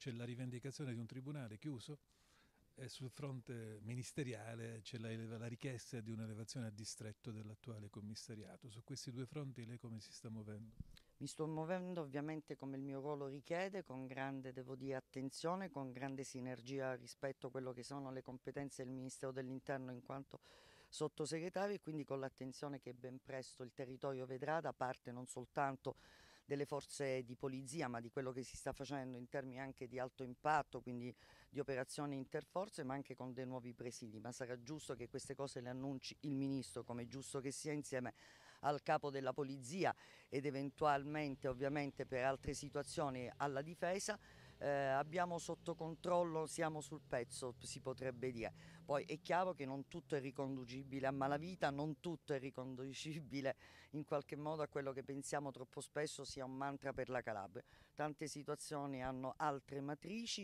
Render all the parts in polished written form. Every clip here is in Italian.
c'è la rivendicazione di un tribunale chiuso e sul fronte ministeriale c'è la richiesta di un'elevazione a distretto dell'attuale commissariato. Su questi due fronti lei come si sta muovendo? Mi sto muovendo ovviamente come il mio ruolo richiede, con grande, devo dire, attenzione, con grande sinergia rispetto a quello che sono le competenze del Ministero dell'Interno in quanto sottosegretario, e quindi con l'attenzione che ben presto il territorio vedrà da parte non soltanto delle forze di polizia, ma di quello che si sta facendo in termini anche di alto impatto, quindi di operazioni interforze, ma anche con dei nuovi presidi. Ma sarà giusto che queste cose le annunci il Ministro, come è giusto che sia, insieme al capo della polizia ed eventualmente ovviamente per altre situazioni alla difesa. Abbiamo sotto controllo, siamo sul pezzo, si potrebbe dire. Poi è chiaro che non tutto è riconducibile a malavita, non tutto è riconducibile in qualche modo a quello che pensiamo troppo spesso sia un mantra per la Calabria. Tante situazioni hanno altre matrici.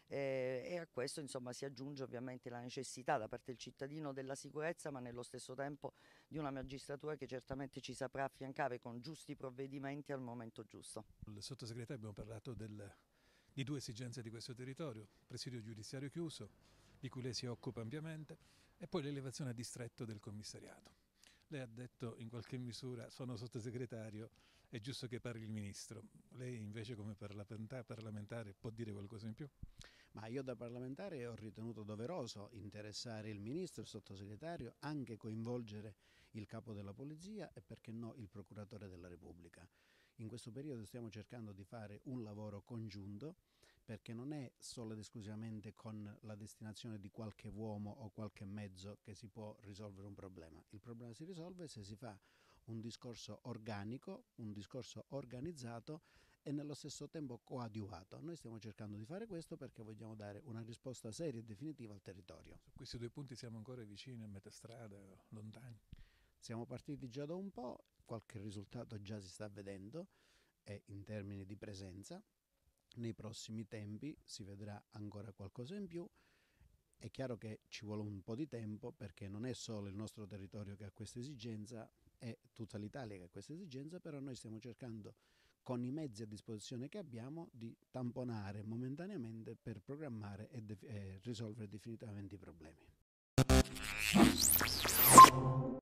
E a questo insomma si aggiunge ovviamente la necessità da parte del cittadino della sicurezza, ma nello stesso tempo di una magistratura che certamente ci saprà affiancare con giusti provvedimenti al momento giusto. Il sottosegretario abbiamo parlato di due esigenze di questo territorio, presidio giudiziario chiuso, di cui lei si occupa ampiamente, e poi l'elevazione a distretto del commissariato. Lei ha detto in qualche misura sono sottosegretario, è giusto che parli il ministro. Lei invece come parlamentare può dire qualcosa in più? Ma io da parlamentare ho ritenuto doveroso interessare il ministro, il sottosegretario, anche coinvolgere il capo della polizia e perché no il procuratore della Repubblica. In questo periodo stiamo cercando di fare un lavoro congiunto perché non è solo ed esclusivamente con la destinazione di qualche uomo o qualche mezzo che si può risolvere un problema. Il problema si risolve se si fa un discorso organico, un discorso organizzato e nello stesso tempo coadiuvato. Noi stiamo cercando di fare questo perché vogliamo dare una risposta seria e definitiva al territorio. Su questi due punti siamo ancora vicini, a metà strada, lontani. Siamo partiti già da un po', qualche risultato già si sta vedendo e in termini di presenza. Nei prossimi tempi si vedrà ancora qualcosa in più. È chiaro che ci vuole un po' di tempo perché non è solo il nostro territorio che ha questa esigenza, è tutta l'Italia che ha questa esigenza, però noi stiamo cercando con i mezzi a disposizione che abbiamo di tamponare momentaneamente per programmare e risolvere definitivamente i problemi.